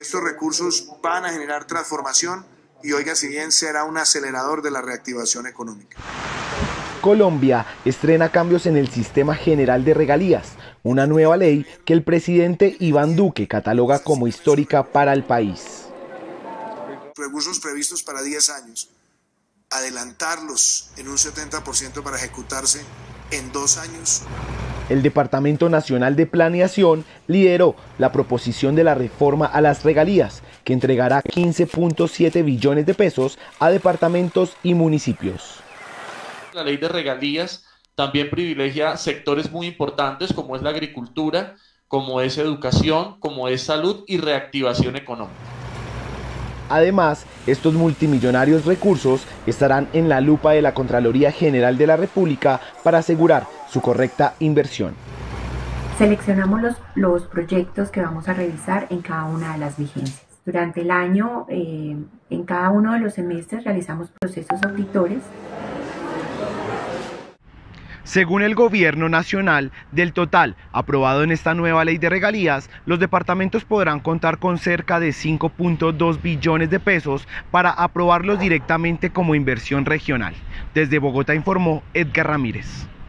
estos recursos van a generar transformación y, oiga, si bien será un acelerador de la reactivación económica. Colombia estrena cambios en el Sistema General de Regalías, una nueva ley que el presidente Iván Duque cataloga como histórica para el país. Recursos previstos para 10 años, adelantarlos en un 70% para ejecutarse en 2 años. El Departamento Nacional de Planeación lideró la proposición de la reforma a las regalías, que entregará 15.7 billones de pesos a departamentos y municipios. La ley de regalías también privilegia sectores muy importantes como es la agricultura, como es educación, como es salud y reactivación económica. Además, estos multimillonarios recursos estarán en la lupa de la Contraloría General de la República para asegurar su correcta inversión. Seleccionamos los proyectos que vamos a revisar en cada una de las vigencias. Durante el año, en cada uno de los semestres realizamos procesos auditores. Según el Gobierno Nacional, del total aprobado en esta nueva ley de regalías, los departamentos podrán contar con cerca de 5.2 billones de pesos para aprobarlos directamente como inversión regional. Desde Bogotá informó Edgar Ramírez.